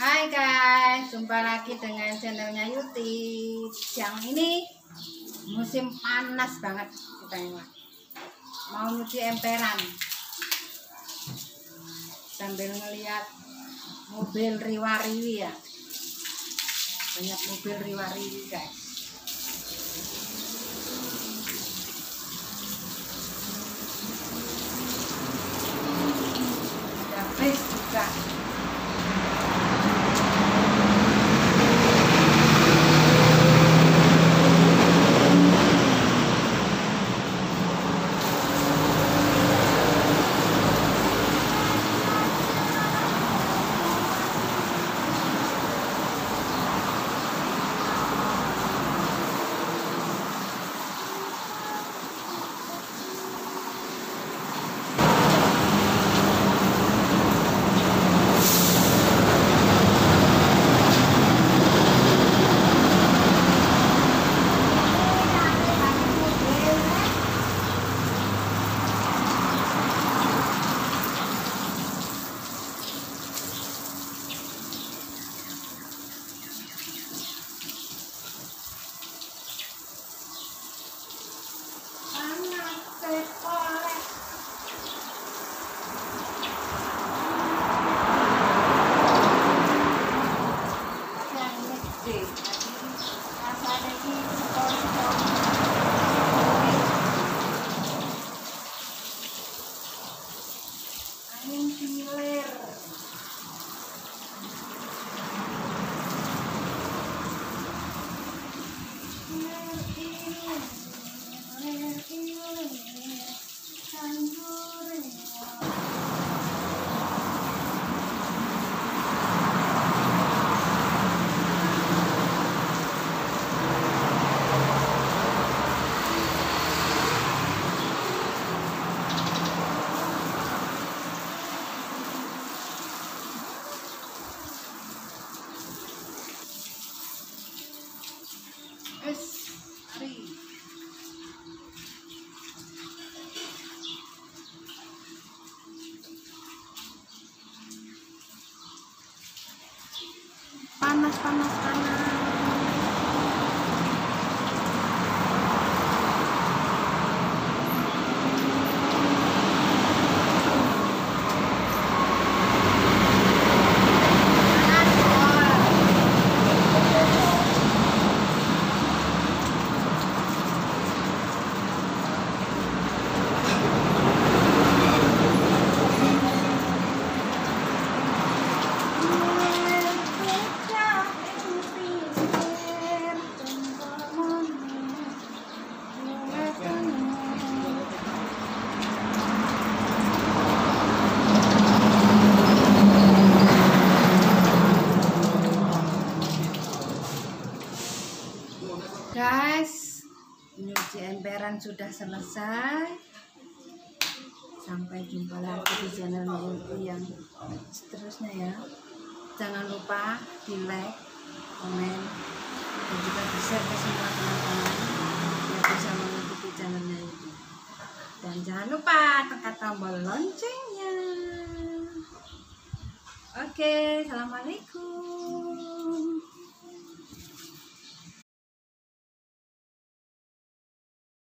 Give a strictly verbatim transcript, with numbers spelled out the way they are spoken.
Hai guys, jumpa lagi dengan channelnya Yuti. Siang ini musim panas banget kita ini. Mau nyuci emperan sambil ngeliat mobil riwa-riwi ya. Banyak mobil riwa-riwi guys. Ada bis juga. Angin kiler. Es, mari. Panas, panas, panas. Guys, nyuci emperan sudah selesai. Sampai jumpa lagi di channel Yuti yang seterusnya ya. Jangan lupa di like, komen, dan juga di share ke semua teman-teman yang bisa mengikuti channelnya Yuti. Dan jangan lupa tekan tombol loncengnya. Oke, assalamualaikum.